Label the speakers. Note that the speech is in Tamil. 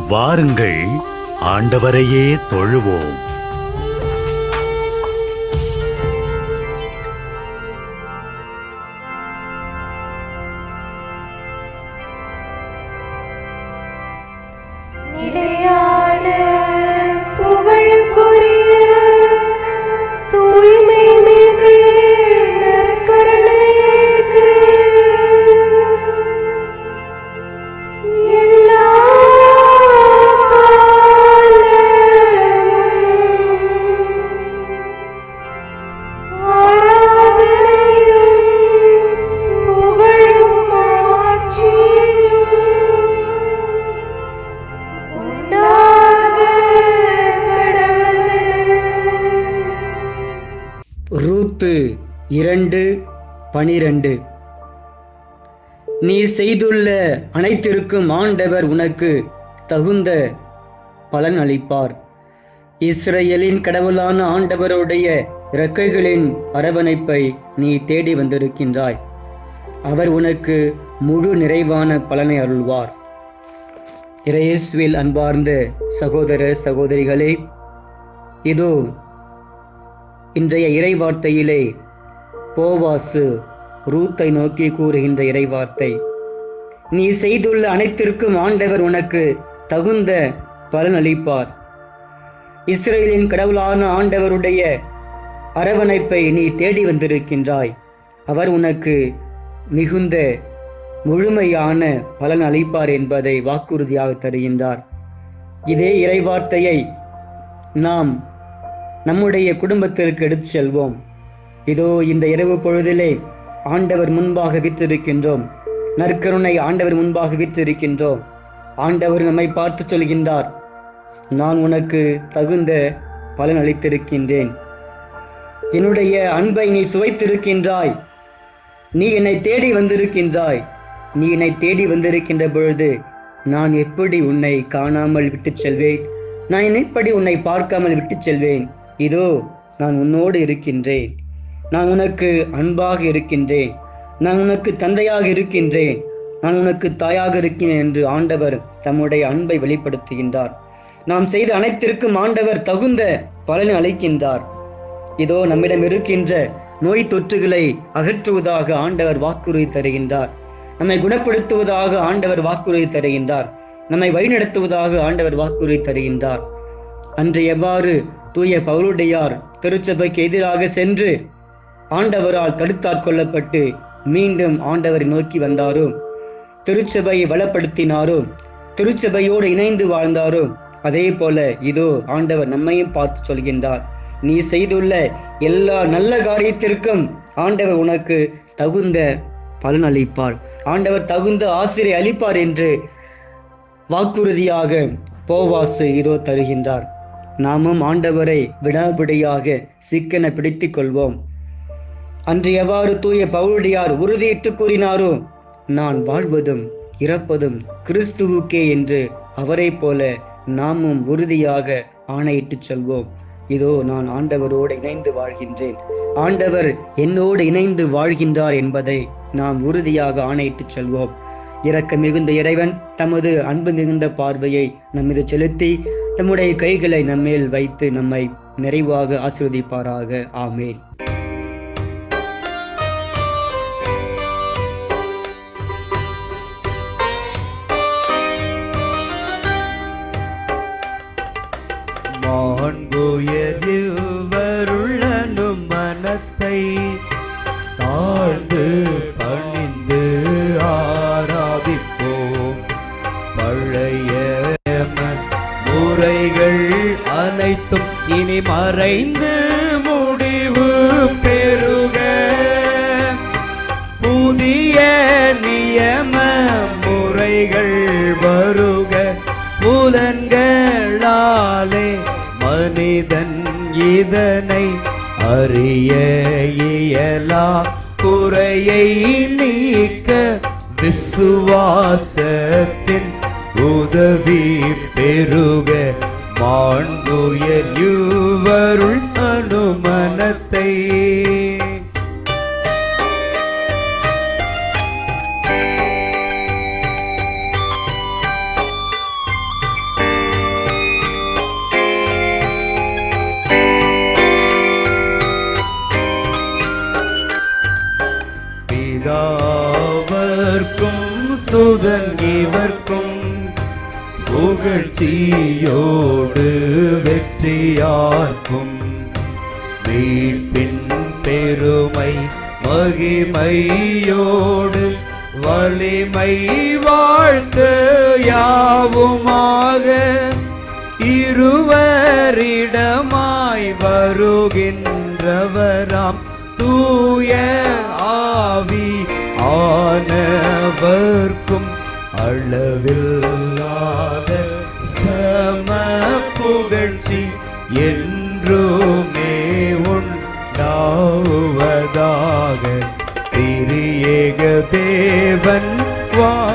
Speaker 1: வாருங்கள், ஆண்டவரையே தொழுவோம்.
Speaker 2: ரூத்து 2:12. நீ செய்துள்ள அனைத்திற்கும் ஆண்டவர் உனக்கு தகுந்த பலன் அளிப்பார். இஸ்ரவேலின் கடவுளான ஆண்டவருடைய இறக்கைகளின் அரவணைப்பை நீ தேடி வந்திருக்கின்றாய். அவர் உனக்கு முழு நிறைவான பலனை அருள்வார். இயேசுவில் அன்பார்ந்த சகோதர சகோதரிகளே, இதோ இன்றைய இறைவார்த்தையிலே போவாசு ரூத்தை நோக்கி கூறுகின்ற இறைவார்த்தை, நீ செய்துள்ள அனைத்திற்கும் ஆண்டவர் உனக்கு தகுந்த பலன் அளிப்பார். இஸ்ரவேலின் கடவுளான ஆண்டவருடைய அரவணைப்பை நீ தேடி வந்திருக்கின்றாய். அவர் உனக்கு மிகுந்த முழுமையான பலன் அளிப்பார் என்பதை வாக்குறுதியாக தருகின்றார். இதே இறைவார்த்தையை நாம் நம்முடைய குடும்பத்திற்கு எடுத்து செல்வோம். இதோ இந்த இரவு பொழுதிலே ஆண்டவர் முன்பாக விற்றிருக்கின்றோம். நற்கருணை ஆண்டவர் முன்பாக விற்றிருக்கின்றோம். ஆண்டவர் நம்மை பார்த்து சொல்கின்றார், நான் உனக்கு தகுந்த பலன் அளித்திருக்கின்றேன். என்னுடைய அன்பை நீ சுவைத்திருக்கின்றாய். நீ என்னை தேடி வந்திருக்கின்றாய். நீ என்னை தேடி வந்திருக்கின்ற பொழுது நான் எப்படி உன்னை காணாமல் விட்டு செல்வேன்? நான் எப்படி உன்னை பார்க்காமல் விட்டு செல்வேன்? இதோ நான் உன்னோடு இருக்கின்றேன். நான் உனக்கு அன்பாக இருக்கின்றேன். நான் உனக்கு தந்தையாக இருக்கின்றேன். நான் உனக்கு தாயாக இருக்கின்றேன் என்று ஆண்டவர் தம்முடைய அன்பை வெளிப்படுத்துகின்றார். நாம் செய்த அனைத்திற்கும் ஆண்டவர் தகுந்த பலனை அளிக்கின்றார். இதோ நம்மிடம் இருக்கின்ற நோய் தொற்றுகளை அகற்றுவதாக ஆண்டவர் வாக்குறுதி தருகின்றார். நம்மை குணப்படுத்துவதாக ஆண்டவர் வாக்குறுதி தருகின்றார். நம்மை வழிநடத்துவதாக ஆண்டவர் வாக்குறுதி தருகின்றார். அன்று எவ்வாறு தூய பவுலுடையார் திருச்சபைக்கு எதிராக சென்று ஆண்டவரால் தடுத்தாட்கொள்ளப்பட்டு மீண்டும் ஆண்டவரை நோக்கி வந்தாரோ, திருச்சபையை பலப்படுத்தினாரோ, திருச்சபையோடு இணைந்து வாழ்ந்தாரோ, அதே போல இதோ ஆண்டவர் நம்மையும் பார்த்து சொல்கின்றார், நீ செய்துள்ள எல்லா நல்ல காரியத்திற்கும் ஆண்டவர் உனக்கு தகுந்த பலன் அளிப்பார். ஆண்டவர் தகுந்த ஆசிரியை அளிப்பார் என்று வாக்குறுதியாக போவாசு இதோ தருகின்றார். நாமும் ஆண்டவரை விடாபிடியாக சிக்கென பிடித்துக் கொள்வோம். அன்று எவ்வாறு தூய பவுலுடையார் உறுதியிட்டு கூறினாரோ, நான் வாழ்வதும் இறப்பதும் கிறிஸ்துவுக்கே என்று அவரை போல நாமும் உறுதியாக ஆணையிட்டு சொல்வோம். இதோ நான் ஆண்டவரோடு இணைந்து வாழ்கின்றேன், ஆண்டவர் என்னோடு இணைந்து வாழ்கின்றார் என்பதை நாம் உறுதியாக ஆணையிட்டு சொல்வோம். இரக்க மிகுந்த இறைவன் தமது அன்பு மிகுந்த பார்வையை நம்மீது செலுத்தி தம்முடைய கைகளை நம்மேல் வைத்து நம்மை நிறைவாக ஆசீர்வதிப்பாராக. ஆமேன்.
Speaker 3: மாண்புயர்வருளனும் மனத்தை தாழ்ந்து பணிந்து ஆராதிப்போம். பழைய முறைகள் அனைத்தும் இனி மறைந்து முடிவு பெறுக. புதிய நியம முறைகள் வருக. புலன்களாலே மனிதன் இதனை அறிய இயலா. குறையை நீக்க விசுவாசத்தின் உதவி பெருக. மாண்புயர்வருள் அனுமனத்தை புகழ்ச்சியோடு வெற்றியார்க்கும் மீட்பின் பெருமை மகிமையோடு வலிமை வாழ்த்து யாவுமாக இருவரிடமாய் வருகின்றவராம் தூய ஆவி ஆனவர்க்கும் அளவில்லாத சம புகழ்ச்சி என்றுமே உண்டாவதாக திரியேக தேவன் வா